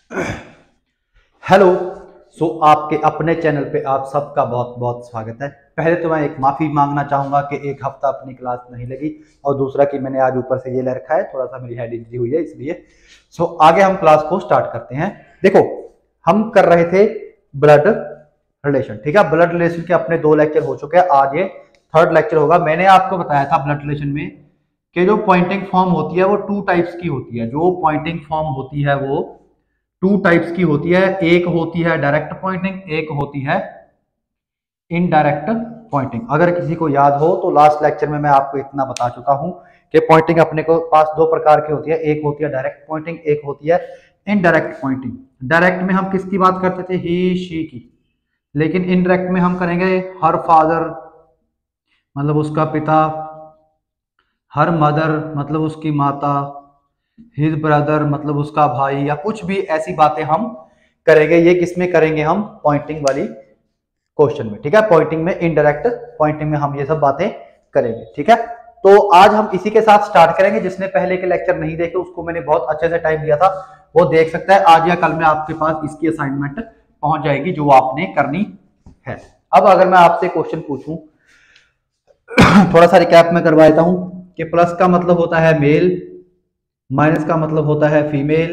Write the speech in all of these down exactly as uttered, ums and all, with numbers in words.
Hello. सो आपके अपने channel पे आप सबका बहुत बहुत स्वागत है। पहले तो मैं एक माफ़ी मांगना चाहूँगा कि एक हफ्ता अपनी क्लास नहीं लगी, और दूसरा कि मैंने आज ऊपर से ये ले रखा है, थोड़ा सा मेरी हेड इंजरी हुई है इसलिए। सो आगे हम क्लास को स्टार्ट करते हैं। देखो, हम कर रहे थे ब्लड रिलेशन, ठीक है। ब्लड रिलेशन के अपने दो लेक्चर हो चुके हैं, आज ये थर्ड लेक्चर होगा। मैंने आपको बताया था ब्लड रिलेशन में कि जो पॉइंटिंग फॉर्म होती है वो टू टाइप्स की होती है। जो पॉइंटिंग फॉर्म होती है वो टू टाइप्स की होती है। एक होती है डायरेक्ट पॉइंटिंग, एक होती है इनडायरेक्ट पॉइंटिंग। अगर किसी को याद हो तो लास्ट लेक्चर में मैं आपको इतना बता चुका हूं कि पॉइंटिंग अपने को पास दो प्रकार की होती है। एक होती है डायरेक्ट पॉइंटिंग, एक होती है इनडायरेक्ट पॉइंटिंग। डायरेक्ट में हम किसकी बात करते थे? ही शी की। लेकिन इनडायरेक्ट में हम करेंगे हर फादर मतलब उसका पिता, हर मदर मतलब उसकी माता, हिज ब्रदर मतलब उसका भाई, या कुछ भी ऐसी बातें हम करेंगे। ये किसमें करेंगे? हम पॉइंटिंग वाली क्वेश्चन में, ठीक है। पॉइंटिंग में, इनडायरेक्ट पॉइंटिंग में हम ये सब बातें करेंगे, ठीक है। तो आज हम इसी के साथ स्टार्ट करेंगे। जिसने पहले के लेक्चर नहीं देखे उसको मैंने बहुत अच्छे से टाइम दिया था, वो देख सकता है। आज या कल में आपके पास इसकी असाइनमेंट पहुंच जाएगी जो आपने करनी है। अब अगर मैं आपसे क्वेश्चन पूछूं, थोड़ा सा रिकैप में करवा देता हूं कि प्लस का मतलब होता है मेल, माइनस का मतलब होता है फीमेल,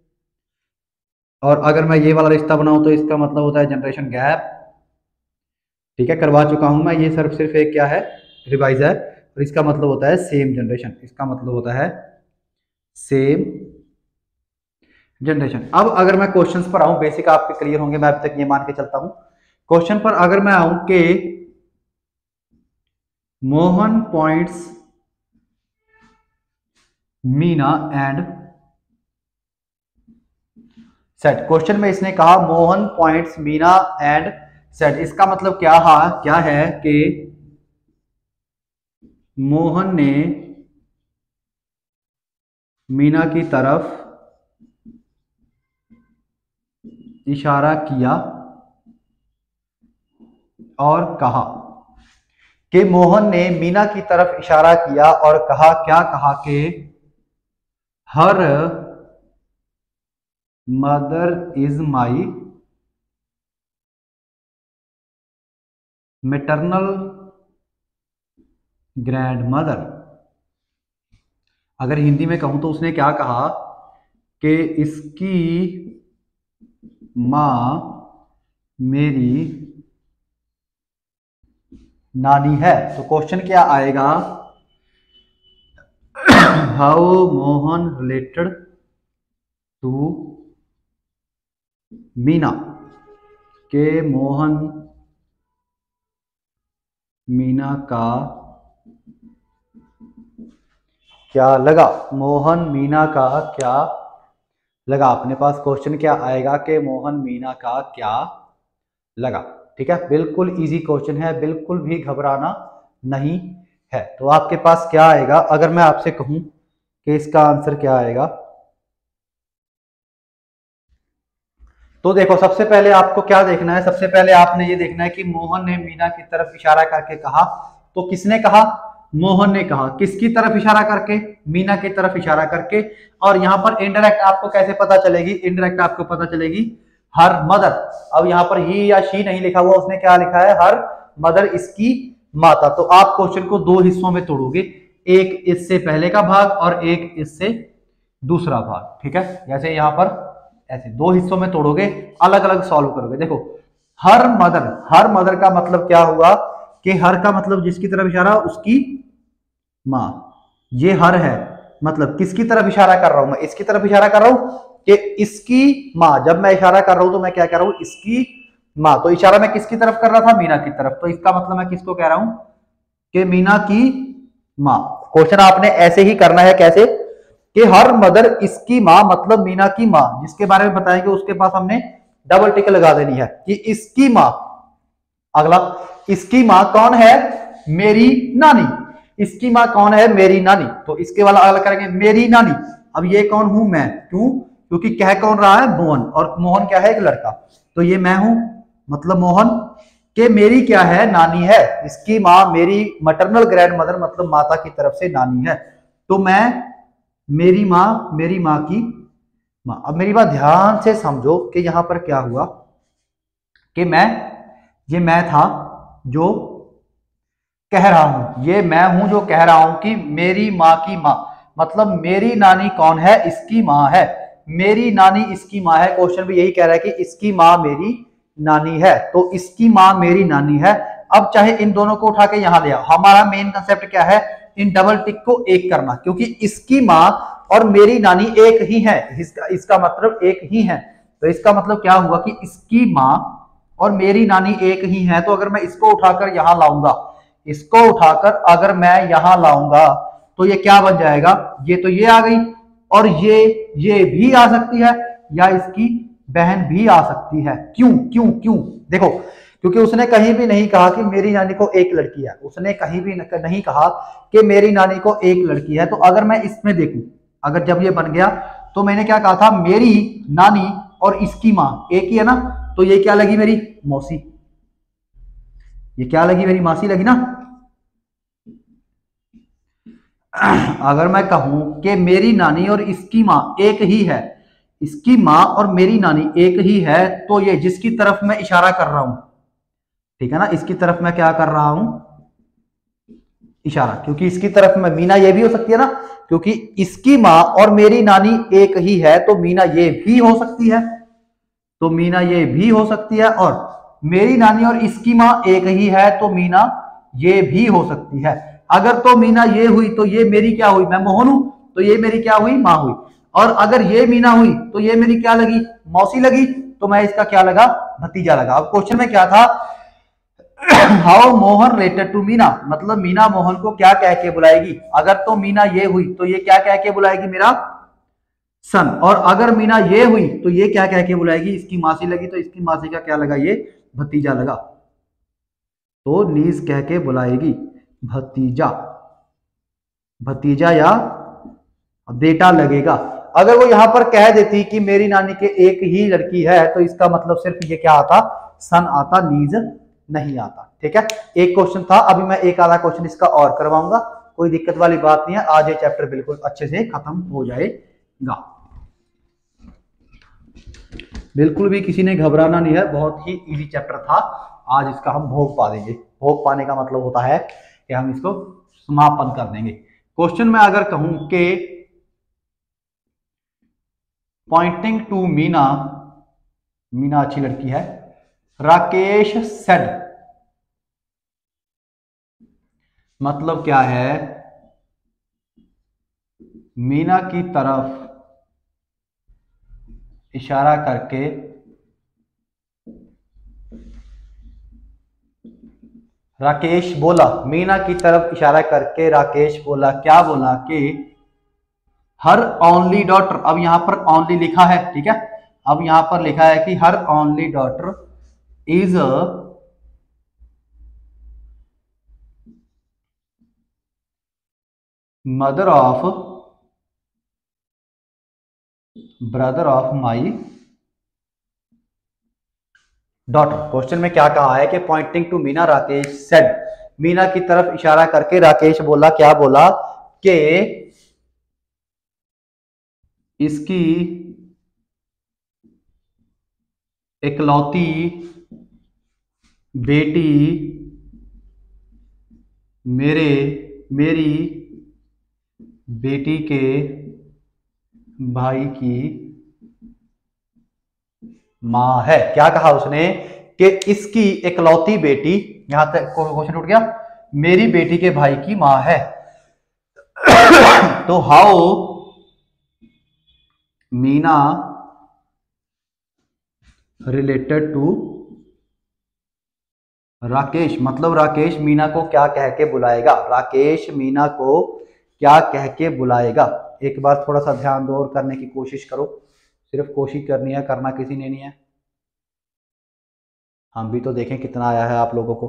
और अगर मैं ये वाला रिश्ता बनाऊं तो इसका मतलब होता है जनरेशन गैप, ठीक है। करवा चुका हूं मैं ये। सिर्फ सिर्फ एक क्या है, रिवाइज है। और इसका मतलब होता है सेम जनरेशन, इसका मतलब होता है सेम जनरेशन। अब अगर मैं क्वेश्चंस पर आऊं, बेसिक आपके क्लियर होंगे, मैं अभी तक ये मान के चलता हूं। क्वेश्चन पर अगर मैं आऊं कि Mohan points Meena and said. Question में इसने कहा Mohan points Meena and said. इसका मतलब क्या हा क्या है कि मोहन ने मीना की तरफ इशारा किया और कहा कि मोहन ने मीना की तरफ इशारा किया और कहा। क्या कहा? कि her mother is my maternal grandmother. अगर हिंदी में कहूं तो उसने क्या कहा कि इसकी मां मेरी नानी है। तो क्वेश्चन क्या आएगा? How Mohan related to Meena, के मोहन मीना का क्या लगा? मोहन मीना का क्या लगा? अपने पास क्वेश्चन क्या आएगा कि मोहन मीना का क्या लगा, ठीक है। बिल्कुल इजी क्वेश्चन है, बिल्कुल भी घबराना नहीं है। तो आपके पास क्या आएगा अगर मैं आपसे कहूं कि इसका आंसर क्या आएगा? तो देखो, सबसे पहले आपको क्या देखना है? सबसे पहले आपने ये देखना है कि मोहन ने मीना की तरफ इशारा करके कहा। तो किसने कहा? मोहन ने कहा। किसकी तरफ इशारा करके? मीना की तरफ इशारा करके। और यहां पर इनडायरेक्ट आपको कैसे पता चलेगी? इनडायरेक्ट आपको पता चलेगी हर मदर। अब यहां पर ही या शी नहीं लिखा हुआ, उसने क्या लिखा है? हर मदर, इसकी माता। तो आप क्वेश्चन को दो हिस्सों में तोड़ोगे, एक इससे पहले का भाग और एक इससे दूसरा भाग, ठीक है। जैसे यहां पर ऐसे दो हिस्सों में तोड़ोगे, अलग अलग सॉल्व करोगे। देखो, हर मदर, हर मदर का मतलब क्या हुआ कि हर का मतलब जिसकी तरफ इशारा, उसकी मां। ये हर है, मतलब किसकी तरफ इशारा कर रहा हूं मैं? इसकी तरफ इशारा कर रहा हूं कि इसकी मां। जब मैं इशारा कर रहा हूं तो मैं क्या कह रहा हूं? इसकी मां। तो इशारा मैं किसकी तरफ कर रहा था? मीना की तरफ। तो इसका मतलब मैं किसको कह रहा हूं? कि मीना की मां। क्वेश्चन आपने ऐसे ही करना है। कैसे? कि हर मदर इसकी मां मतलब मीना की मां, जिसके बारे में बताएंगे उसके पास हमने डबल टिक लगा देनी है कि इसकी मां। अगला, इसकी मां कौन है? मेरी नानी। इसकी मां कौन है? मेरी नानी। तो इसके वाला अगला करेंगे मेरी नानी। अब ये कौन हूं? मैं। क्यों? क्योंकि कह कौन रहा है? मोहन। और मोहन क्या है? एक लड़का। तो ये मैं हूं, मतलब मोहन। के मेरी क्या है? नानी है। इसकी मां मेरी मैटरनल ग्रैंड मदर मतलब माता की तरफ से नानी है। तो मैं, मेरी मां, मेरी मां की माँ। अब मेरी बात ध्यान से समझो कि यहां पर क्या हुआ कि मैं, ये मैं था जो कह रहा हूं, ये मैं हूं जो कह रहा हूं कि मेरी माँ की माँ, मतलब मेरी नानी कौन है, इसकी माँ है। मेरी नानी इसकी माँ है। क्वेश्चन भी यही कह रहा है कि इसकी माँ मेरी नानी है, तो इसकी माँ मेरी नानी है। अब चाहे इन दोनों को उठा के यहां ले आओ, हमारा मेन कंसेप्ट क्या है, इन डबल टिक को एक करना, क्योंकि इसकी माँ और मेरी नानी एक ही है, इसका इसका मतलब एक ही है। तो इसका मतलब क्या हुआ कि इसकी माँ और मेरी नानी एक ही है। तो अगर मैं इसको उठाकर यहां लाऊंगा, इसको उठाकर अगर मैं यहां लाऊंगा तो ये क्या बन जाएगा, ये तो ये आ गई, और ये ये भी आ सकती है, या इसकी बहन भी आ सकती है। क्यों क्यों क्यों? देखो, क्योंकि उसने कहीं भी नहीं कहा कि मेरी नानी को एक लड़की है, उसने कहीं भी नहीं कहा कि मेरी नानी को एक लड़की है। तो अगर मैं इसमें देखूं, अगर जब ये बन गया तो मैंने क्या कहा था, मेरी नानी और इसकी मां एक ही है ना, तो ये क्या लगी, मेरी मौसी। ये क्या लगी, मेरी मासी लगी ना। अगर मैं कहूं कि मेरी नानी और इसकी मां एक ही है, इसकी मां और मेरी नानी एक ही है, तो ये जिसकी तरफ मैं इशारा कर रहा हूं, ठीक है ना, इसकी तरफ मैं क्या कर रहा हूं, इशारा, क्योंकि इसकी तरफ में मीना ये भी हो सकती है ना, क्योंकि इसकी मां और मेरी नानी एक ही है, तो मीना ये भी हो सकती है, तो मीना ये भी हो सकती है। और मेरी नानी और इसकी मां एक ही है, तो मीना ये भी हो सकती है। अगर तो मीना ये हुई तो ये मेरी क्या हुई, मैं मोहन हूं, तो ये मेरी क्या हुई, मां हुई। और अगर ये मीना हुई तो ये मेरी क्या लगी, मौसी लगी, तो मैं इसका क्या लगा, भतीजा लगा। अब क्वेश्चन में क्या था, how Mohan related to Meena, मतलब मीना मोहन को क्या कह के बुलाएगी। अगर तो मीना ये हुई तो ये क्या कह के बुलाएगी, मेरा सन। और अगर मीना ये हुई तो ये क्या कह के बुलाएगी, इसकी मासी लगी, तो इसकी मासी का क्या लगा, ये भतीजा लगा, तो नीज कह के बुलाएगी, भतीजा, भतीजा या बेटा लगेगा। अगर वो यहां पर कह देती कि मेरी नानी के एक ही लड़की है, तो इसका मतलब सिर्फ ये क्या आता, सन आता, नीज नहीं आता। ठीक है, एक क्वेश्चन था, अभी मैं एक आधा क्वेश्चन इसका और करवाऊंगा, कोई दिक्कत वाली बात नहीं है। आज ये चैप्टर बिल्कुल अच्छे से खत्म हो जाएगा, बिल्कुल भी किसी ने घबराना नहीं है, बहुत ही इजी चैप्टर था। आज इसका हम भोग पा देंगे। भोग पाने का मतलब होता है कि हम इसको समापन कर देंगे। क्वेश्चन में अगर कहूं कि पॉइंटिंग टू मीना, मीना अच्छी लड़की है, राकेश सेड, मतलब क्या है, मीना की तरफ इशारा करके राकेश बोला, मीना की तरफ इशारा करके राकेश बोला, क्या बोला कि हर ओनली डॉटर, अब यहां पर ओनली लिखा है, ठीक है, अब यहां पर लिखा है कि her only daughter is mother of brother of my daughter. Question में क्या कहा है कि pointing to Meena Rakesh said, Meena की तरफ इशारा करके राकेश बोला, क्या बोला कि इसकी इकलौती बेटी मेरे मेरी बेटी के भाई की मां है। क्या कहा उसने कि इसकी इकलौती बेटी, यहां तक क्वेश्चन उठ गया, मेरी बेटी के भाई की मां है। तो how Meena related to Rakesh, मतलब राकेश मीना को क्या कह के बुलाएगा, राकेश मीना को क्या कह के बुलाएगा। एक बार थोड़ा सा ध्यान दो और करने की कोशिश करो, सिर्फ कोशिश करनी है, करना किसी ने नहीं है। हम भी तो देखें कितना आया है आप लोगों को।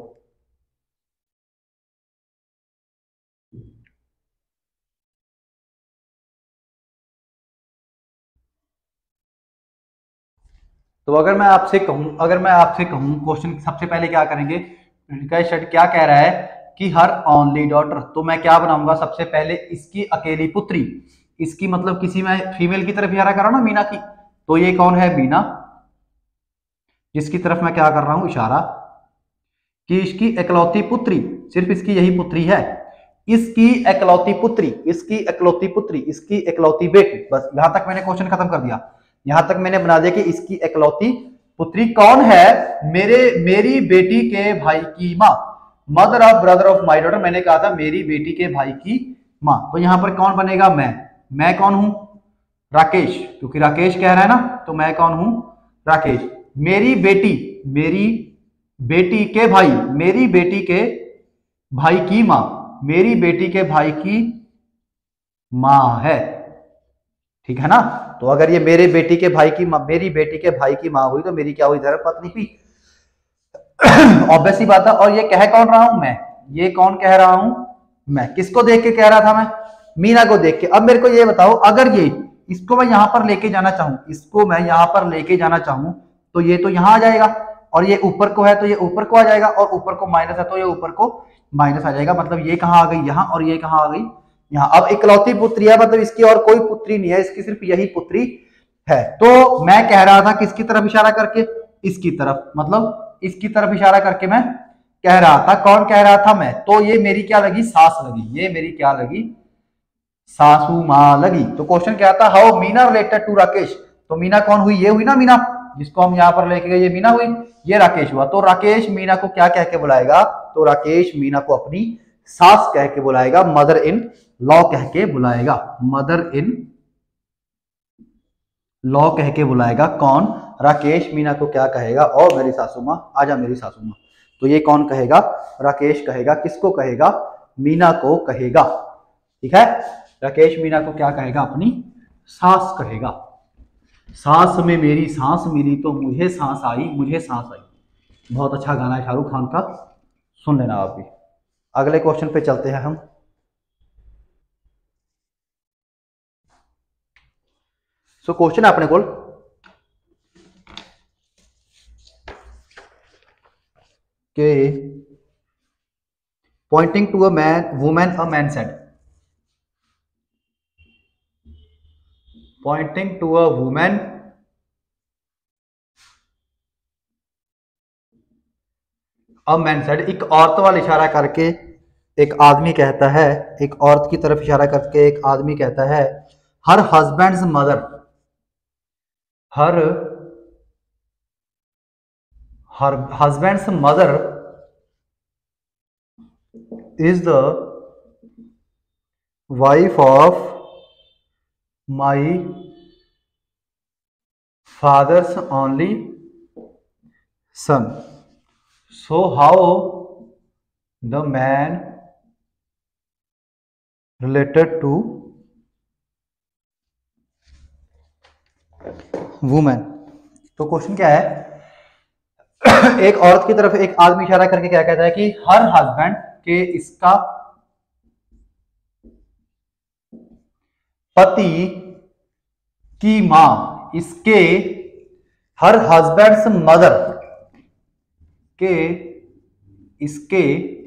तो अगर मैं आपसे कहूं अगर मैं आपसे कहूं क्वेश्चन सबसे पहले क्या करेंगे, क्या कह रहा है कि हर ओनली डॉटर, तो मैं क्या बनाऊंगा, सबसे पहले इसकी अकेली पुत्री, इसकी मतलब किसी में फीमेल की तरफ इशारा कर रहा हूं ना, मीना की, तो ये कौन है, मीना, जिसकी तरफ मैं क्या कर रहा हूं, इशारा, कि इसकी इकलौती पुत्री, सिर्फ इसकी यही पुत्री है, इसकी इकलौती पुत्री, इसकी इकलौती पुत्री, इसकी इकलौती बेटी, बस यहां तक मैंने क्वेश्चन खत्म कर दिया। यहां तक मैंने बना दिया कि इसकी इकलौती पुत्री कौन है, मेरे मेरी बेटी के भाई की माँ, mother of brother of my daughter, मैंने कहा था मेरी बेटी के भाई की माँ, तो यहां पर कौन बनेगा, मैं मैं कौन हूं, राकेश, क्योंकि राकेश कह रहा है ना, तो मैं कौन हूं, राकेश। मेरी बेटी, मेरी बेटी के भाई, मेरी बेटी के भाई की माँ, मेरी बेटी के भाई की माँ है, ठीक है ना। तो अगर ये मेरे बेटी के भाई की माँ, मेरी बेटी के भाई की माँ हुई, तो मेरी क्या हुई, धर्मपत्नी हुई, ऑब्वियस सी बात है। और ये कह कौन रहा हूं, मैं, ये कौन कह रहा हूं, मैं, किसको देख के कह रहा था मैं, मीना को देख के। अब मेरे को ये बताओ, अगर ये इसको मैं यहां पर लेके जाना चाहूं, इसको मैं यहां पर लेके जाना चाहूं, तो ये तो यहां आ जाएगा, और ये ऊपर को है तो ये ऊपर को आ जाएगा, और ऊपर को माइनस है तो ये ऊपर को माइनस आ जाएगा, मतलब ये कहां आ गई, यहां, और ये कहां आ गई, यहां। अब इकलौती पुत्री है, मतलब इसकी और कोई पुत्री नहीं है, इसकी सिर्फ यही पुत्री है। तो मैं कह रहा था किसकी तरफ इशारा करके, इसकी तरफ, मतलब इसकी तरफ इशारा करके मैं कह रहा था, कौन कह रहा था, मैं। तो ये मेरी क्या लगी, सास लगी, ये मेरी क्या लगी, सासू माँ लगी। तो क्वेश्चन क्या था, how Meena related to Rakesh, तो मीना कौन हुई, ये हुई ना मीना, जिसको हम यहां पर लेके गए, ये मीना हुई, ये राकेश हुआ। तो राकेश मीना को क्या कह के बुलाएगा, तो राकेश मीना को अपनी सास कह के बुलाएगा, मदर इन लॉ कह के बुलाएगा, मदर इन लॉ कह के बुलाएगा। कौन, राकेश मीना को क्या कहेगा, और मेरी सासू माँ, आजा मेरी सासू माँ। तो ये कौन कहेगा, राकेश कहेगा, किसको कहेगा, मीना को कहेगा, ठीक है। राकेश मीना को क्या कहेगा, अपनी सास कहेगा। सांस में मेरी सांस मिली तो मुझे सांस आई, मुझे सांस आई, बहुत अच्छा गाना है शाहरुख खान का, सुन लेना आप भी। अगले क्वेश्चन पे चलते हैं हम। सो क्वेश्चन है अपने को, के pointing to a man woman a man said, pointing to a woman a man said, एक औरत वाला इशारा करके एक आदमी कहता है, एक औरत की तरफ इशारा करके एक आदमी कहता है, her husband's mother, her her husband's mother is the wife of my father's only son, so how the man related to woman। तो क्वेश्चन क्या है, एक औरत की तरफ एक आदमी इशारा करके क्या कहता है कि हर हस्बैंड के इसका पति की मां, इसके हर हस्बैंड्स मदर के इसके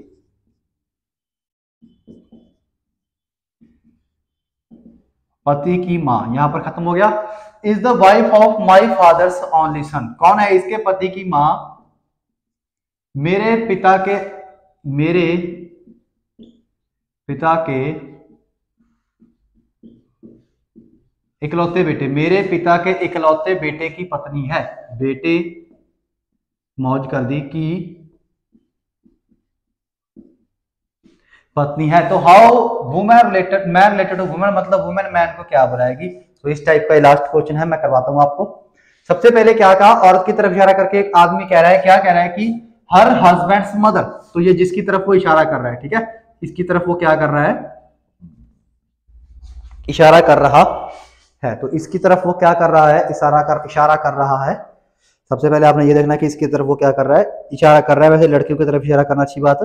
पति की मां, यहां पर खत्म हो गया, is the wife of my father's only son, कौन है इसके पति की मां, मेरे पिता के मेरे पिता के इकलौते बेटे, मेरे पिता के इकलौते बेटे की पत्नी है, बेटे मौज कर दी की पत्नी है। तो how woman related man related to woman, मतलब वुमेन मैन को क्या बुलाएगी। तो इस टाइप का लास्ट क्वेश्चन है, मैं करवाता हूं आपको। सबसे पहले क्या कहा, औरत की तरफ इशारा करके एक आदमी कह रहा है, क्या कह रहा है कि हर हस्बैंड्स मदर, तो ये जिसकी तरफ वो इशारा कर रहा है, ठीक है, इसकी तरफ वो क्या कर रहा है, इशारा कर रहा है। तो इसकी तरफ वो क्या कर रहा है, इशारा कर इशारा कर रहा है। सबसे पहले आपने ये देखना कि इसकी तरफ वो क्या कर रहा है, इशारा कर रहा है। वैसे लड़कियों की तरफ इशारा करना अच्छी बात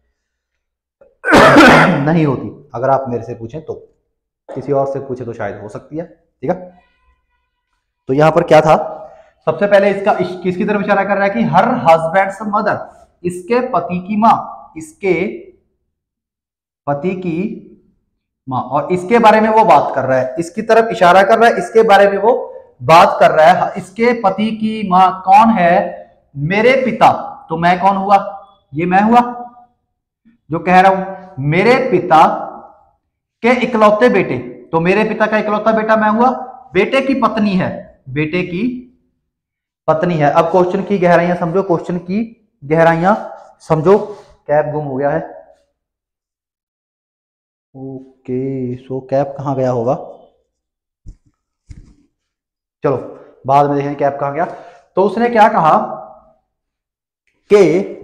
नहीं होती, अगर आप मेरे से पूछें तो, किसी और से पूछे तो शायद हो सकती है, ठीक है। तो यहां पर क्या था, सबसे पहले इसका इस, किसकी तरफ इशारा कर रहा है कि हर हस्बैंड्स मदर, इसके पति की मां, इसके पति की माँ, और इसके बारे में वो बात कर रहा है, इसकी तरफ इशारा कर रहा है, इसके बारे में वो बात कर रहा है। इसके पति की माँ कौन है? मेरे पिता। तो मैं कौन हुआ? ये मैं हुआ जो कह रहा हूं मेरे पिता के इकलौते बेटे। तो मेरे पिता का इकलौता बेटा मैं हुआ, बेटे की पत्नी है, बेटे की पत्नी है। अब क्वेश्चन की गहराइयां समझो, क्वेश्चन की गहराइयां समझो। कैप गुम हो गया है। ओके, सो कैप कहां गया होगा, चलो बाद में देखेंगे कैप कहां गया। तो उसने क्या कहा कि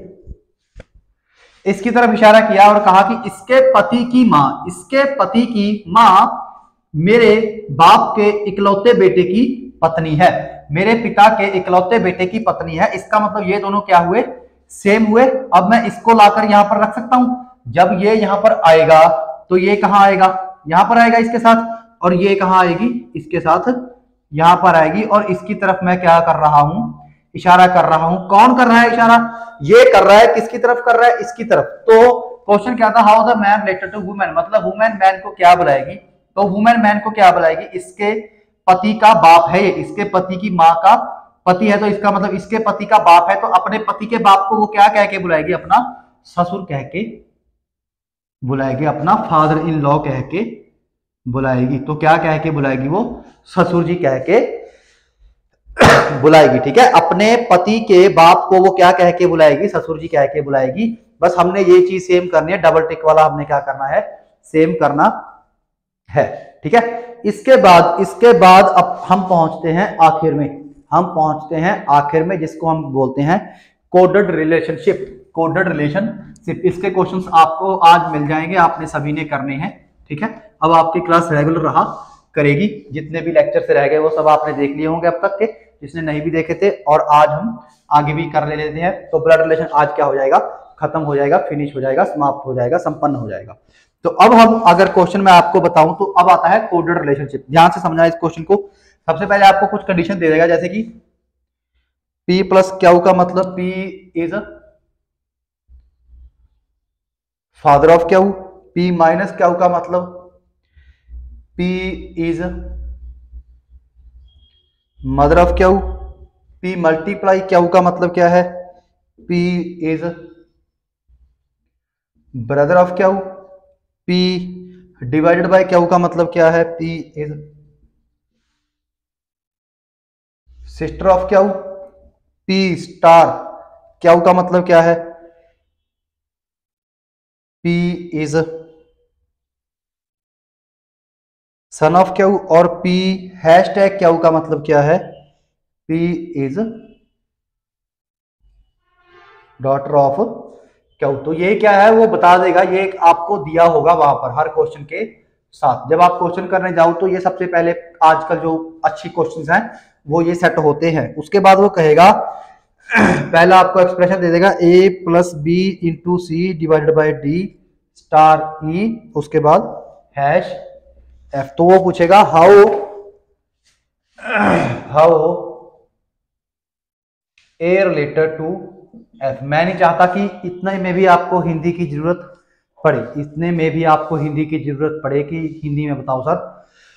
इसकी तरफ इशारा किया और कहा कि इसके पति की मां, इसके पति की मां मेरे बाप के इकलौते बेटे की पत्नी है, मेरे पिता के इकलौते बेटे की पत्नी है। इसका मतलब ये दोनों क्या हुए? सेम हुए। अब मैं इसको लाकर यहां पर रख सकता हूं। जब ये यहां पर आएगा तो ये कहां आएगा? यहां पर आएगा इसके साथ, और ये कहां आएगी? इसके साथ यहां पर आएगी। और इसकी तरफ मैं क्या कर रहा हूं? इशारा कर रहा हूं। कौन कर रहा है इशारा? ये कर रहा है। किसकी तरफ कर रहा है? इसकी तरफ। तो क्वेश्चन क्या था? How the man related to woman, मतलब वुमेन मैन को क्या बुलाएगी? तो वुमेन मैन को क्या बुलाएगी? इसके पति का बाप है ये, इसके पति की मां का पति है, तो इसका मतलब इसके पति का बाप है। तो अपने पति के बाप को वो क्या कह के बुलाएगी? अपना ससुर कह के बुलाएगी, अपना फादर इन लॉ कह के बुलाएगी। तो क्या कह के बुलाएगी? वो ससुर जी कह के बुलाएगी। ठीक है, अपने पति के बाप को वो क्या कह के बुलाएगी? ससुर जी कह के बुलाएगी। बस हमने ये चीज सेम करनी है, डबल टिक वाला हमने क्या करना है? सेम करना है। ठीक है, इसके बाद इसके बाद अब हम पहुंचते हैं आखिर में, हम पहुंचते हैं आखिर में जिसको हम बोलते हैं कोडेड रिलेशनशिप। कोडेड रिलेशनशिप, इसके क्वेश्चंस आपको आज मिल जाएंगे, आपने सभी ने करने हैं। ठीक है, अब आपकी क्लास रेगुलर रहा करेगी, जितने भी लेक्चर से रह गए वो सब आपने देख लिए होंगे अब तक के, जिसने नहीं भी देखे थे, और आज हम आगे भी कर ले लेते हैं। तो ब्लड रिलेशन आज क्या हो जाएगा? खत्म हो जाएगा, फिनिश हो जाएगा, समाप्त हो जाएगा, संपन्न हो जाएगा। तो अब हम अगर क्वेश्चन में आपको बताऊं तो अब आता है कोडेड रिलेशनशिप। ध्यान से समझना इस क्वेश्चन को। सबसे पहले आपको कुछ कंडीशन दे देगा, जैसे कि P प्लस क्यू का मतलब P is father of Q, P minus Q का मतलब P is mother of Q, P multiply Q का मतलब क्या है? P is brother of Q, P divided by Q का मतलब क्या है? P is sister of Q, P star Q का मतलब क्या है? P is son of Q, और P हैश टैग क्यू का मतलब क्या है? P is daughter of Q. तो ये क्या है वो बता देगा, ये एक आपको दिया होगा वहां पर हर क्वेश्चन के साथ। जब आप क्वेश्चन करने जाओ तो ये सबसे पहले आजकल जो अच्छी क्वेश्चंस हैं वो ये सेट होते हैं। उसके बाद वो कहेगा पहला आपको एक्सप्रेशन दे देगा a plus B into C divided by D star E, उसके बाद हैश एफ। तो वो पूछेगा how how A related to F. मैं नहीं चाहता कि इतने में भी आपको हिंदी की जरूरत पड़े, इतने में भी आपको हिंदी की जरूरत पड़े कि हिंदी में बताओ सर।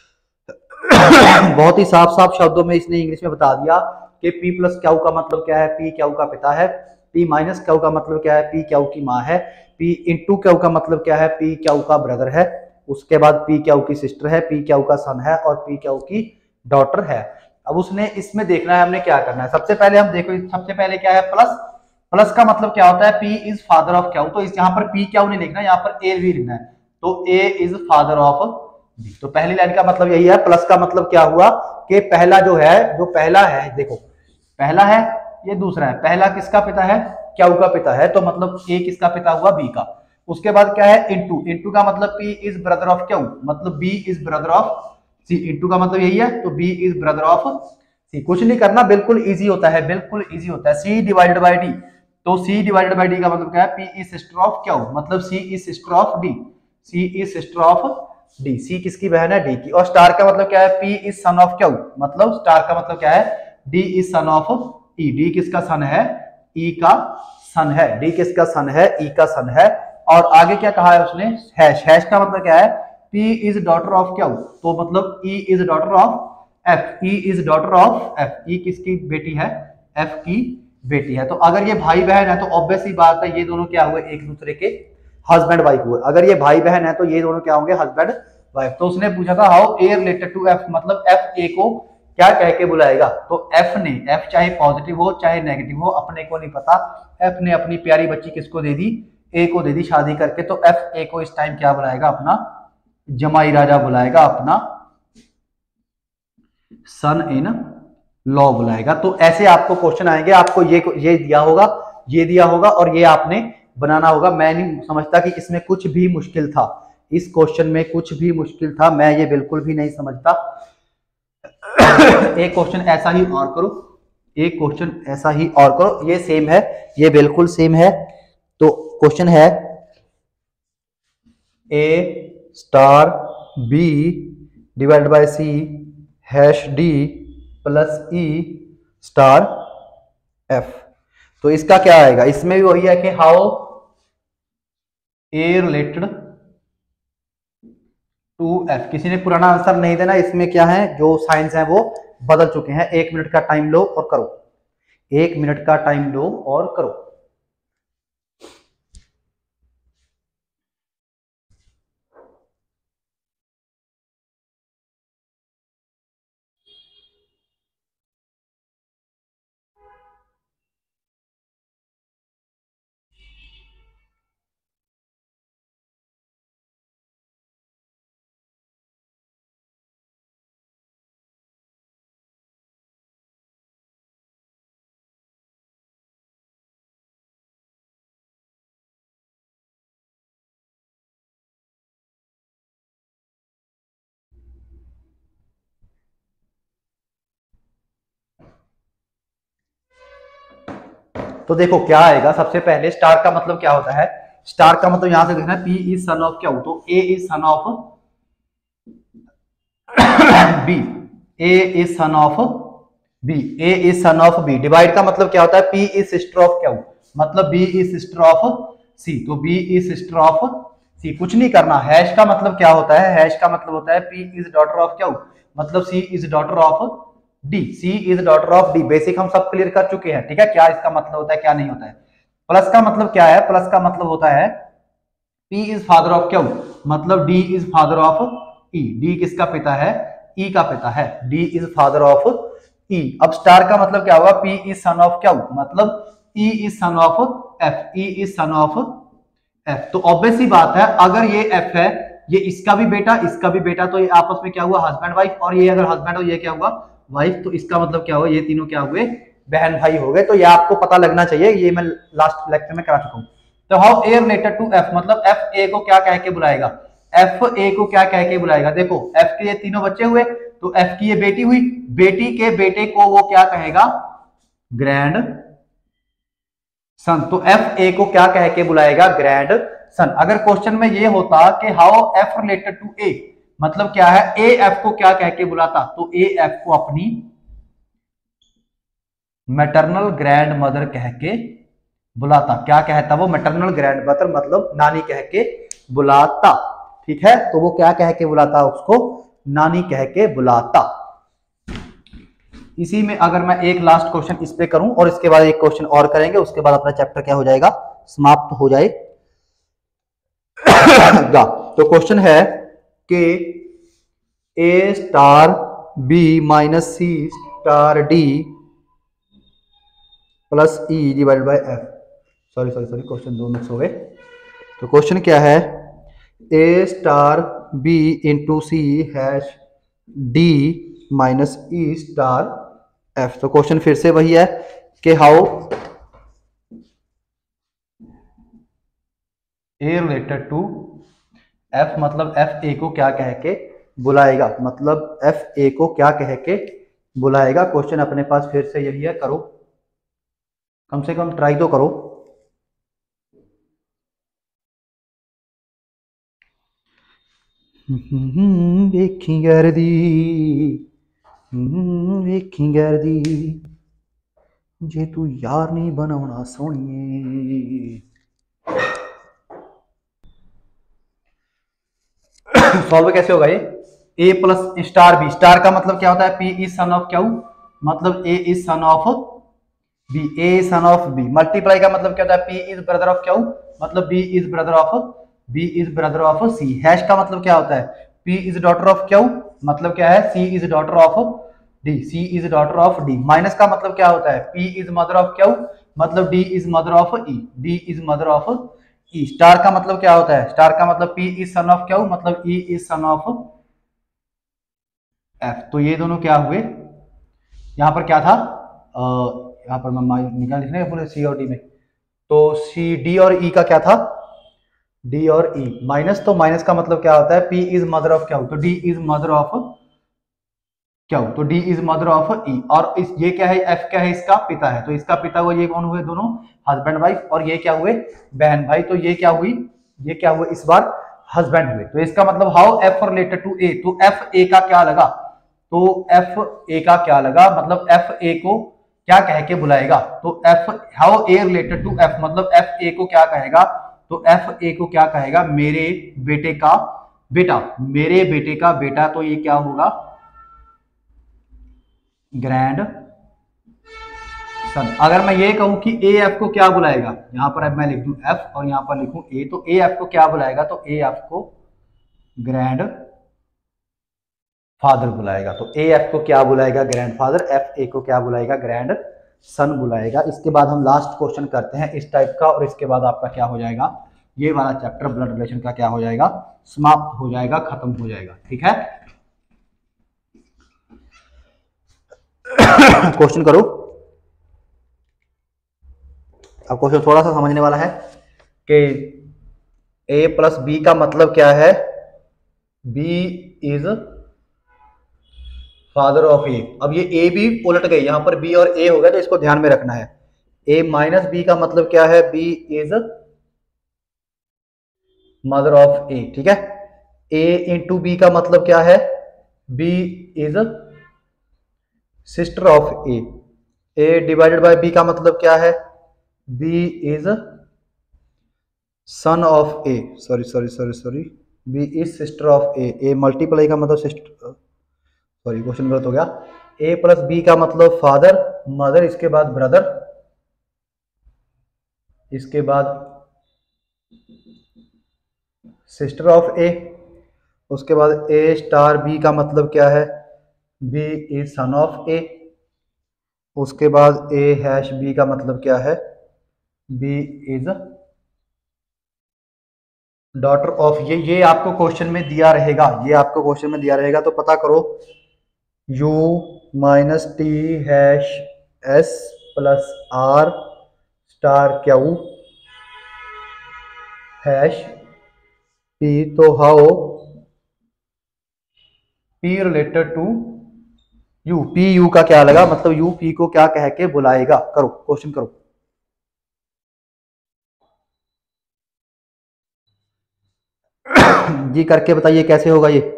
बहुत ही साफ साफ शब्दों में इसने इंग्लिश में बता दिया कि P प्लस क्यू का मतलब क्या है? P क्यू का पिता है। P माइनस क्यू का मतलब क्या है? P क्यू की माँ है। P इंटू क्यू का मतलब क्या है? P क्यू का ब्रदर है। उसके बाद P क्यू की सिस्टर है, P क्यू का सन है, और P क्यू की डॉटर है। अब उसने इसमें देखना है हमने क्या करना है। सबसे पहले हम देखो, सबसे पहले क्या है? प्लस। प्लस का मतलब क्या होता है? P is father of Q. तो इस यहाँ पर P क्यू नहीं लिखना, यहाँ पर A भी लिखना है। तो A is father of B। तो पहली लाइन का मतलब यही है। प्लस का मतलब क्या हुआ कि पहला जो है, जो पहला है, देखो पहला है, ये दूसरा है। पहला किसका पिता है? क्यू का पिता है, तो मतलब A किसका पिता हुआ? B का। उसके बाद क्या है? इनटू। इनटू का मतलब P is brother of Q, मतलब B is brother of C। Into का मतलब यही है, तो B is brother of C। कुछ नहीं करना, बिल्कुल इजी होता है, बिल्कुल इजी होता है। C डिवाइडेड बाय D, तो C डिवाइडेड बाय D का मतलब क्या है? P is sister of Q, मतलब C is sister of D। C is sister of D। C किसकी बहन है? D की। और स्टार का मतलब क्या है? P is son of Q, मतलब स्टार का मतलब क्या है? D is son of E। D किसका सन है? E का सन है। D किसका सन है? E का सन है। और आगे क्या कहा है उसने? हैश। हैश का मतलब क्या है? पी इज डॉटर ऑफ क्या, तो मतलब E is daughter of F, E is daughter of F, E किसकी बेटी है, एफ की बेटी है। तो अगर ये भाई बहन है तो ऑब्वियस ही बात है ये दोनों क्या हुए, एक दूसरे के हस्बैंड वाइफ हुए। अगर ये भाई बहन है तो ये दोनों क्या होंगे, हस्बैंड वाइफ। तो उसने पूछा था how A related to F, मतलब एफ ए को क्या कह के बुलाएगा। तो एफ ने, एफ चाहे पॉजिटिव हो चाहे नेगेटिव हो, अपने को नहीं पता, एफ ने अपनी प्यारी बच्ची किसको दे दी, ए को दे दी शादी करके। तो एफ ए को इस टाइम क्या बुलाएगा, अपना जमाई राजा बुलाएगा, अपना सन इन लॉ बुलाएगा। तो ऐसे आपको क्वेश्चन आएंगे, आपको ये ये दिया होगा, ये दिया होगा और ये आपने बनाना होगा। मैं नहीं समझता कि इसमें कुछ भी मुश्किल था, इस क्वेश्चन में कुछ भी मुश्किल था, मैं ये बिल्कुल भी नहीं समझता। एक क्वेश्चन ऐसा ही और करो, एक क्वेश्चन ऐसा ही और करो, ये सेम है, ये बिल्कुल सेम है। तो क्वेश्चन है A star B divide by C hash D plus E star F. तो इसका क्या आएगा, इसमें भी वही है कि how A related to F. किसी ने पुराना आंसर नहीं देना, इसमें क्या है, जो साइंस है वो बदल चुके हैं। एक मिनट का टाइम लो और करो, एक मिनट का टाइम लो और करो। तो देखो क्या आएगा, सबसे पहले स्टार का मतलब क्या होता है, स्टार का मतलब यहां से देखना है, पी इज सन ऑफ क्या हो, तो A is son of B, A is son of B, A is son of B. Divide का मतलब क्या होता है, पी इज सिस्टर ऑफ क्या हो, मतलब B is sister of C, तो B is sister of C. कुछ नहीं करना। हैश का मतलब क्या होता है, हैश का मतलब होता है पी इज डॉटर ऑफ क्या हो, मतलब C is daughter of D, C is daughter of D. Basic हम सब क्लियर कर चुके हैं, ठीक है, क्या इसका मतलब होता है क्या नहीं होता है। प्लस का मतलब क्या है, प्लस का मतलब होता है P इज फादर ऑफ क्या, मतलब D is father of E, D किसका पिता है, E का पिता है, D is father of E। अब स्टार का मतलब क्या होगा, P इज सन ऑफ क्या, मतलब E is son of F, E is son of F। तो ऑब्वियस ही बात है, अगर ये F है, ये इसका भी बेटा इसका भी बेटा, तो ये आपस में क्या हुआ, हस्बैंड वाइफ। और ये अगर हस्बैंड हो, ये क्या हुआ, वाइफ। तो इसका मतलब क्या हुआ, ये तीनों क्या हुए, बहन भाई हो गए। तो ये आपको पता लगना चाहिए, ये मैं लास्ट लेक्चर में करा चुका हूं। तो how A related to F, मतलब एफ ए को क्या कह के बुलाएगा, एफ ए को क्या कह के बुलाएगा। देखो एफ के ये तीनों बच्चे हुए, तो एफ की ये बेटी हुई, बेटी के बेटे को वो क्या कहेगा, ग्रैंड सन। तो एफ ए को क्या कह के बुलाएगा, ग्रैंड सन। अगर क्वेश्चन में ये होता कि how F related to A, मतलब क्या है, ए एफ को क्या कह के बुलाता, तो ए एफ को अपनी मैटरनल ग्रैंड मदर कह के बुलाता। क्या कहता वो, मैटरनल ग्रैंड मदर, मतलब नानी कह के बुलाता। ठीक है, तो वो क्या कह के बुलाता, उसको नानी कह के बुलाता। इसी में अगर मैं एक लास्ट क्वेश्चन इस पे करूं और इसके बाद एक क्वेश्चन और करेंगे, उसके बाद अपना चैप्टर क्या हो जाएगा, समाप्त हो जाएगा। तो क्वेश्चन है कि A star B minus C star D plus E divide by F. Sorry sorry sorry question दो मिक्स हो गए। तो क्वेश्चन क्या है, A star B into C hash D minus E star F. तो क्वेश्चन फिर से वही है कि how A related to F, मतलब एफ ए को क्या कह के बुलाएगा, मतलब एफ ए को क्या कह के बुलाएगा। क्वेश्चन अपने पास फिर से यही है, करो, कम से कम ट्राई तो करो। वेखी गरदी वेखी गरदी जे तू यार नहीं बनाना सोनिए। सॉल्व कैसे होगा ये, A plus star B, star का मतलब क्या होता है, P is son of Q, मतलब A is son of B, A is son of B, multiply का मतलब क्या होता है, P is brother of Q, मतलब B is brother of B is brother of C. Hash का मतलब क्या होता है, P is daughter of Q, मतलब क्या है, C is daughter of D, C is daughter of D. Minus का मतलब क्या होता है, P is mother of Q, मतलब D is mother of E, D is mother of E. Star का मतलब क्या होता है, स्टार का मतलब P is son of Q, मतलब E is son of F. तो ये दोनों क्या हुए, यहां पर क्या था, यहां पर मैं निकाल लिखने पूरे सी और डी में, तो सी डी और ई का क्या था, डी और ई। माइनस, तो माइनस का मतलब क्या होता है, P is mother of Q, तो D is mother of Q, तो D is mother of E. और इस ये क्या है, एफ क्या है, इसका पिता है, तो इसका पिता हुआ, ये कौन हुए, दोनों हस्बैंड वाइफ, और ये क्या हुए, बहन भाई। तो ये क्या हुई, ये क्या हुए, इस बार हस्बैंड हुए। तो इसका मतलब how F related to A, तो एफ ए का क्या लगा, तो एफ ए का क्या लगा, मतलब एफ ए को क्या कह के बुलाएगा, तो F how A related to F, मतलब एफ ए को क्या कहेगा, तो एफ ए को क्या कहेगा, मेरे बेटे का बेटा, मेरे बेटे का बेटा। तो ये क्या होगा, ग्रैंड सन। अगर मैं ये कहूं कि ए एफ को क्या बुलाएगा, यहां पर अब मैं लिख दूं एफ और यहां पर लिखूं ए, तो ए एफ को क्या बुलाएगा, तो ए एफ को ग्रैंड फादर बुलाएगा। तो ए एफ को क्या बुलाएगा, ग्रैंड फादर, एफ ए को क्या बुलाएगा, ग्रैंड सन बुलाएगा। इसके बाद हम लास्ट क्वेश्चन करते हैं इस टाइप का, और इसके बाद आपका क्या हो जाएगा, ये वाला चैप्टर ब्लड रिलेशन का क्या हो जाएगा, समाप्त हो जाएगा, खत्म हो जाएगा। ठीक है, क्वेश्चन करो। अब क्वेश्चन थोड़ा सा समझने वाला है कि ए प्लस बी का मतलब क्या है, B is father of A. अब ये ए भी उलट गई, यहां पर बी और ए हो गया, तो इसको ध्यान में रखना है। ए माइनस बी का मतलब क्या है, B is mother of A. ठीक है, ए इंटू बी का मतलब क्या है, B is sister of A. A divided by B का मतलब क्या है, B is son of A, sorry sorry sorry sorry B is sister of A. A multiply का मतलब सिस्टर, सॉरी क्वेश्चन गलत हो गया। ए प्लस बी का मतलब फादर मदर, इसके बाद ब्रदर, इसके बाद सिस्टर ऑफ ए, उसके बाद ए स्टार बी का मतलब क्या है, B is son of A, उसके बाद ए हैश बी का मतलब क्या है, बी इज डॉटर ऑफ ये। ये आपको क्वेश्चन में दिया रहेगा, ये आपको क्वेश्चन में दिया रहेगा, तो पता करो। u minus T hash S plus R star Q hash P, तो how P related to U, P U का क्या लगा, मतलब यू पी को क्या कह के बुलाएगा। करो क्वेश्चन करो। जी करके बताइए कैसे होगा ये।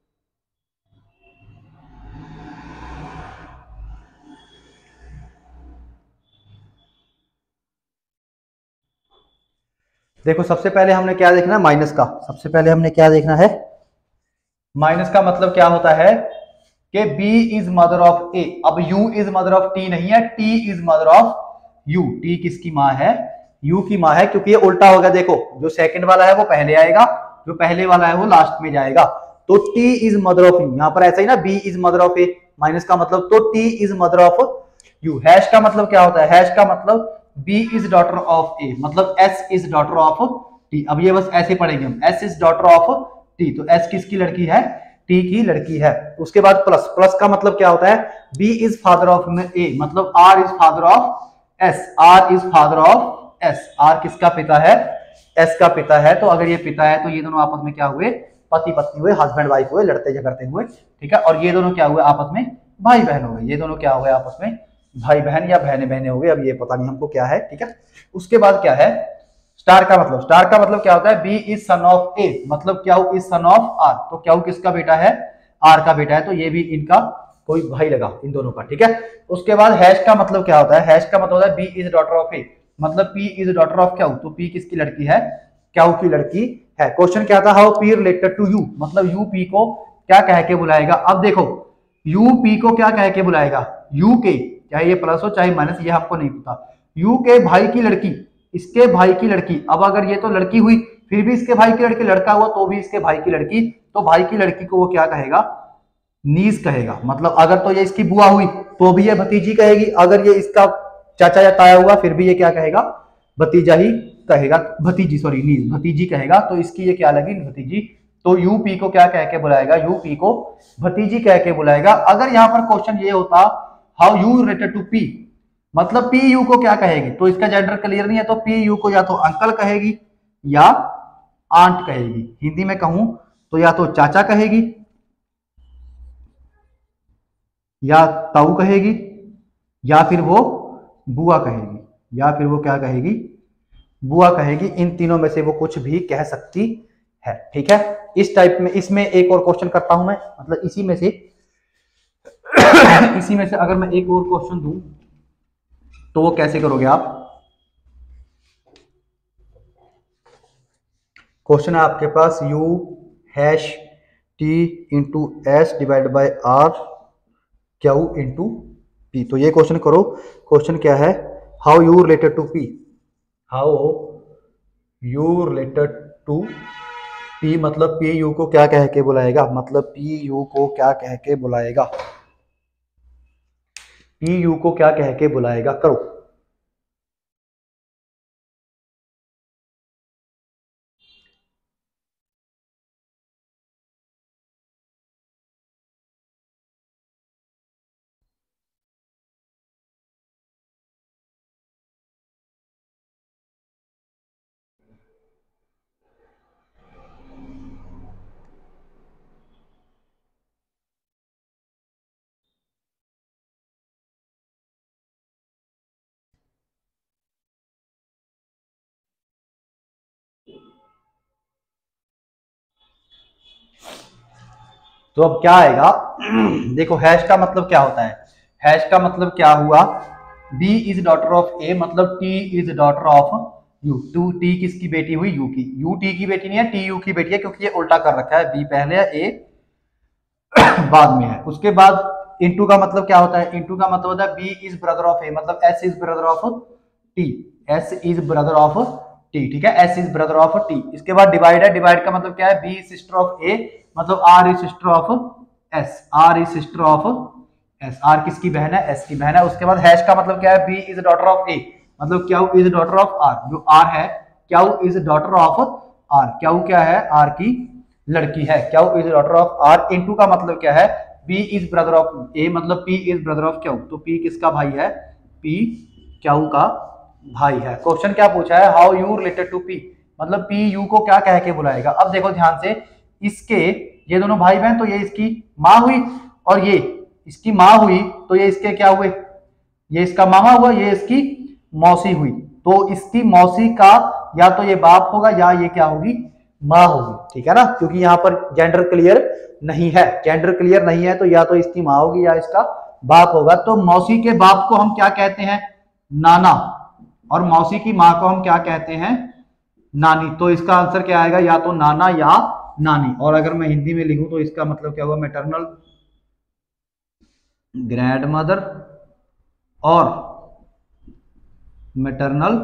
देखो सबसे पहले हमने क्या देखना है, माइनस का। सबसे पहले हमने क्या देखना है, माइनस का मतलब क्या होता है कि b is mother of a। अब u is mother of t नहीं है, t is mother of u। t किसकी माँ है, u की माँ है, क्योंकि ये उल्टा होगा। देखो जो सेकंड वाला है वो पहले आएगा, जो पहले वाला है वो लास्ट में जाएगा। तो t is mother of u, यहां पर ऐसा ही ना, b is mother of a, minus का मतलब, तो t is mother of u। Hash का मतलब क्या होता है, हैश का मतलब b is daughter of a, मतलब s is daughter of t। अब ये बस ऐसे पढ़ेंगे हम, s is daughter of t, तो s किसकी लड़की है, t की लड़की है। उसके बाद प्लस, प्लस का मतलब क्या होता है, b is father of a, मतलब r is father of s, r is father of s। r किसका पिता है, s का पिता है। तो अगर ये पिता है तो ये दोनों आपस में क्या हुए, पति पत्नी हुए, हस्बैंड वाइफ हुए, लड़ते झगड़ते हुए। ठीक है, और ये दोनों क्या हुए, आपस में भाई बहन हो गए। ये दोनों क्या हुए, आपस में भाई बहन या बहने बहने हो गए, अब ये पता नहीं हमको क्या है। ठीक है, उसके बाद क्या है, स्टार का मतलब, स्टार का मतलब क्या होता है, B is son of A, मतलब क्या इज सन ऑफ आर। तो क्या किसका बेटा है, आर का बेटा है, तो ये भी इनका कोई भाई लगा इन दोनों का। ठीक है, उसके बाद हैश का मतलब क्या होता है, हैश का मतलब होता है B is daughter of A, मतलब पी इज डॉटर ऑफ क्या, तो पी किसकी लड़की है, क्या की लड़की है। क्वेश्चन क्या था, how P related to U, मतलब यू पी को क्या कह के बुलाएगा। अब देखो यू पी को क्या कह के बुलाएगा, यू के, चाहे ये प्लस हो चाहे माइनस, ये हमको नहीं पता, यू के भाई की लड़की, इसके भाई की लड़की। अब अगर ये तो लड़की हुई, फिर भी इसके भाई की लड़की, लड़का हुआ तो भी इसके भाई की लड़की, तो भाई की लड़की को वो क्या कहेगा, नीस कहेगा। मतलब अगर तो ये इसकी बुआ हुई तो भी ये भतीजी कहेगी, अगर ये इसका चाचा या ताया हुआ फिर भी ये क्या कहेगा, भतीजा ही कहेगा, भतीजी सॉरी नीस, भतीजी कहेगा। तो इसकी ये क्या लगी, भतीजी। तो यूपी को क्या कह के बुलाएगा, यूपी को भतीजी कह के बुलाएगा। अगर यहाँ पर क्वेश्चन ये होता how U related to P, मतलब पी यू को क्या कहेगी, तो इसका जेंडर क्लियर नहीं है, तो पी यू को या तो अंकल कहेगी या आंट कहेगी। हिंदी में कहूं तो या तो चाचा कहेगी या ताऊ कहेगी या फिर वो बुआ कहेगी, या फिर वो क्या कहेगी, बुआ कहेगी। इन तीनों में से वो कुछ भी कह सकती है। ठीक है, इस टाइप में, इसमें एक और क्वेश्चन करता हूं मैं, मतलब इसी में से इसी में से अगर मैं एक और क्वेश्चन दूं तो वो कैसे करोगे आप। क्वेश्चन है आपके पास, U hash T into S divide by R Q into P. तो ये क्वेश्चन करो। क्वेश्चन क्या है, how U related to P, how U related to P, मतलब पी यू को क्या कह के बुलाएगा, मतलब पी यू को क्या कह के बुलाएगा, पी यू को क्या कह के बुलाएगा, करो। तो अब क्या आएगा देखो, हैश का मतलब क्या होता है, हैश का मतलब क्या हुआ, B is daughter of A, मतलब T is daughter of U। टू टी किसकी बेटी हुई, U की। U T की बेटी नहीं है, T U की बेटी है, क्योंकि ये उल्टा कर रखा है, B पहले है, A बाद में है। उसके बाद इनटू का मतलब क्या होता है, इनटू का मतलब होता है B is brother of A, मतलब S is brother of T, S is brother of T। ठीक है, S is brother of T। इसके बाद डिवाइड है, डिवाइड का मतलब क्या है, B is sister of A, मतलब R is sister of S, R is sister of S, R किसकी बहन है, S की बहन है। उसके बाद हैश का मतलब क्या है, B is daughter of A, मतलब Q is daughter of R, जो R है Q is daughter of R, Q क्या है, R की लड़की है, Q is daughter of R। इनटू का मतलब क्या है, B is brother of A, मतलब P is brother of Q, तो P किसका भाई है, P क्यू का भाई है। क्वेश्चन क्या पूछा है, how U related to P, मतलब P U को क्या कह के बुलाएगा। अब देखो ध्यान से, इसके ये दोनों भाई बहन, तो ये इसकी माँ हुई और ये इसकी माँ हुई, तो ये इसके क्या हुए, ये इसका मामा हुआ, ये इसकी मौसी हुई। तो इसकी मौसी का या तो ये बाप होगा या ये क्या होगी, माँ होगी। ठीक है ना, क्योंकि यहाँ पर जेंडर क्लियर नहीं है, जेंडर क्लियर नहीं है, तो या तो इसकी माँ होगी या इसका बाप होगा। तो मौसी के बाप को हम क्या कहते हैं, नाना, और मौसी की माँ को हम क्या कहते हैं, नानी। तो इसका आंसर क्या आएगा, या तो नाना या नानी। और अगर मैं हिंदी में लिखूं तो इसका मतलब क्या हुआ, मैटरनल ग्रैंड मदर और मैटरनल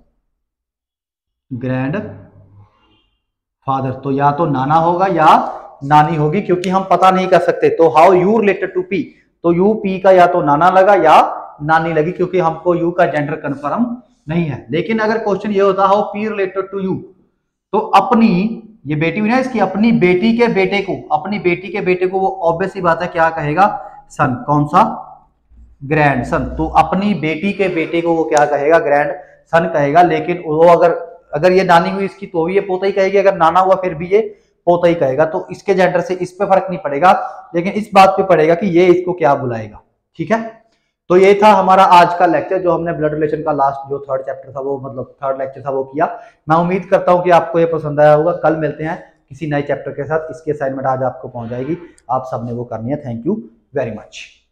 ग्रैंड फादर। तो या तो नाना होगा या नानी होगी, क्योंकि हम पता नहीं कर सकते। तो how U related to P, तो यू पी का या तो नाना लगा या नानी लगी, क्योंकि हमको यू का जेंडर कंफर्म नहीं है। लेकिन अगर क्वेश्चन ये होता how P related to U, तो अपनी ये बेटी हुई ना, इसकी अपनी बेटी के बेटे को, अपनी बेटी के बेटे को वो ऑब्वियस सी बात है क्या कहेगा, सन। कौन सा, ग्रैंड सन। तो अपनी बेटी के बेटे को वो क्या कहेगा, ग्रैंड सन कहेगा। लेकिन वो अगर अगर ये नानी हुई इसकी तो भी ये पोता ही कहेगी, अगर नाना हुआ फिर भी ये पोता ही कहेगा। तो इसके जेंडर से इस पे फर्क नहीं पड़ेगा, लेकिन इस बात पे पड़ेगा कि ये इसको क्या बुलाएगा। ठीक है, तो ये था हमारा आज का लेक्चर, जो हमने ब्लड रिलेशन का लास्ट जो थर्ड चैप्टर था, वो मतलब थर्ड लेक्चर था, वो किया। मैं उम्मीद करता हूँ कि आपको ये पसंद आया होगा। कल मिलते हैं किसी नए चैप्टर के साथ। इसकी असाइनमेंट आज आपको पहुंच जाएगी, आप सबने वो करनी है। Thank you very much.